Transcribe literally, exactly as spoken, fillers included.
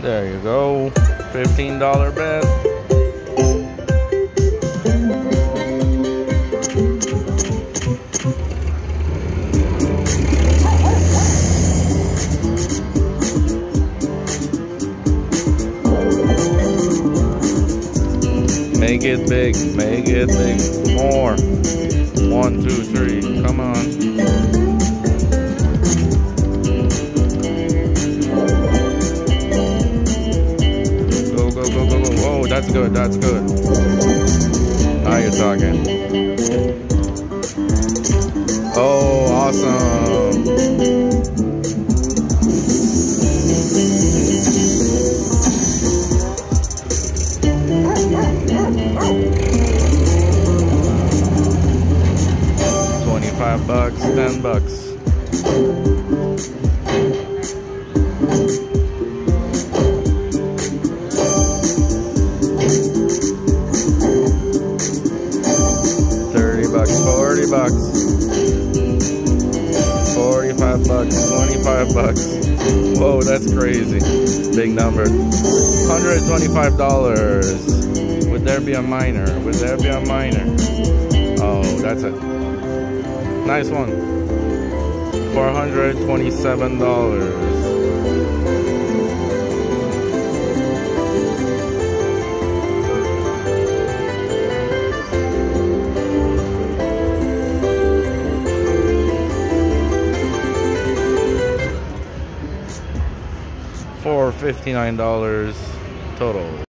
There you go. fifteen dollar bet. Make it big, make it big. More. One, two, three. Come on. Go, go, go, go, go. Oh, that's good, that's good. Now you're talking. Oh, awesome. Twenty-five bucks, ten bucks. Thirty bucks, forty bucks. Forty-five bucks, twenty-five bucks. Whoa, that's crazy. Big number. one hundred twenty-five dollars. Would there be a minor? Would there be a minor? Oh, that's it. Nice one. four hundred twenty-seven dollars. four hundred fifty-nine dollars total.